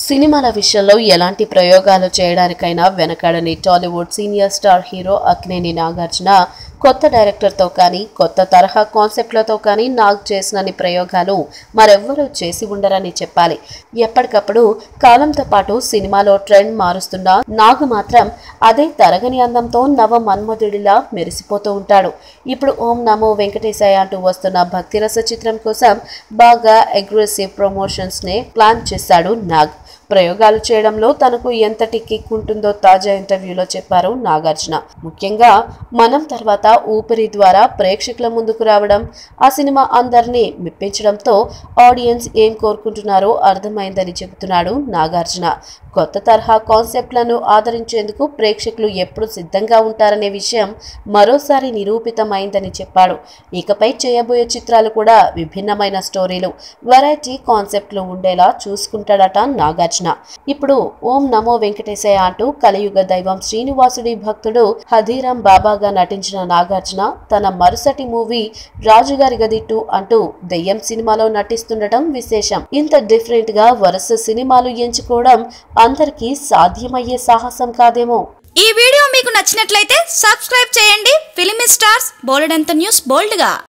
సినిమాల విషయంలో ఎలాంటి ప్రయోగాలు చేయడానికైనా వెనకాడని Tollywood senior star hero Akkineni Nagarjuna కొత్త డైరెక్టర్తో కానీ కొత్త తరహా కాన్సెప్ట్లతో కానీ నాగ్ చేసినన్ని ప్రయోగాలు మరెవ్వరూ చేసి ఉండరని చెప్పాలి. ఎప్పటికప్పుడు కాలంతో పాటు సినిమాలో ట్రెండ్ మారుస్తున్న నాగ్ మాత్రం అదే తరగని అందంతో నవ మన్మధుడిలా మెరిసిపోతూ ఉంటాడు. ఇప్పుడు ఓం నమో వెంకటేశాయ అంటూ వస్తున్న భక్తిరస చిత్రం కోసం బాగా అగ్రెసివ్ ప్రమోషన్స్ నే ప్లాన్ చేశాడు నాగ్. ప్రయోగాలు చేయడంలో తనకు ఎంతటి కిక్ ఉంటుందో తాజా ఇంటర్వ్యూలో చెప్పారు నాగార్జున. ముఖ్యంగా మనం తర్వాత ఊపిరి ద్వారా ప్రేక్షకుల ముందుకు రావడం, ఆ సినిమా అందరినీ మెప్పించడంతో ఆడియన్స్ ఏం కోరుకుంటున్నారో అర్థమైందని చెబుతున్నాడు నాగార్జున. కొత్త తరహా కాన్సెప్ట్లను ఆదరించేందుకు ప్రేక్షకులు ఎప్పుడు సిద్ధంగా ఉంటారనే విషయం మరోసారి నిరూపితమైందని చెప్పాడు. ఇకపై చేయబోయే చిత్రాలు కూడా విభిన్నమైన స్టోరీలు, వెరైటీ కాన్సెప్ట్లు ఉండేలా చూసుకుంటాడట నాగార్జున. ఇప్పుడు ఓం నమో వెంకటేశాయ అంటూ కలియుగ దైవం శ్రీనివాసుడి భక్తుడు హదీరాం బాబాగా నటించిన నాగార్జున తన మరుసటి మూవీ రాజుగారి గది 2 అంటూ దెయ్యం సినిమాలో నటిస్తుండటం విశేషం. ఇంత డిఫరెంట్ గా వరుస సినిమాలు ఎంచుకోవడం అందరికీ సాధ్యమయ్యే సాహసం కాదేమో. ఈ వీడియో మీకు నచ్చినట్లయితే సబ్స్క్రైబ్ చేయండి. ఫిలిమి స్టార్స్ బోల్డెంత న్యూస్ బోల్డ్ గా.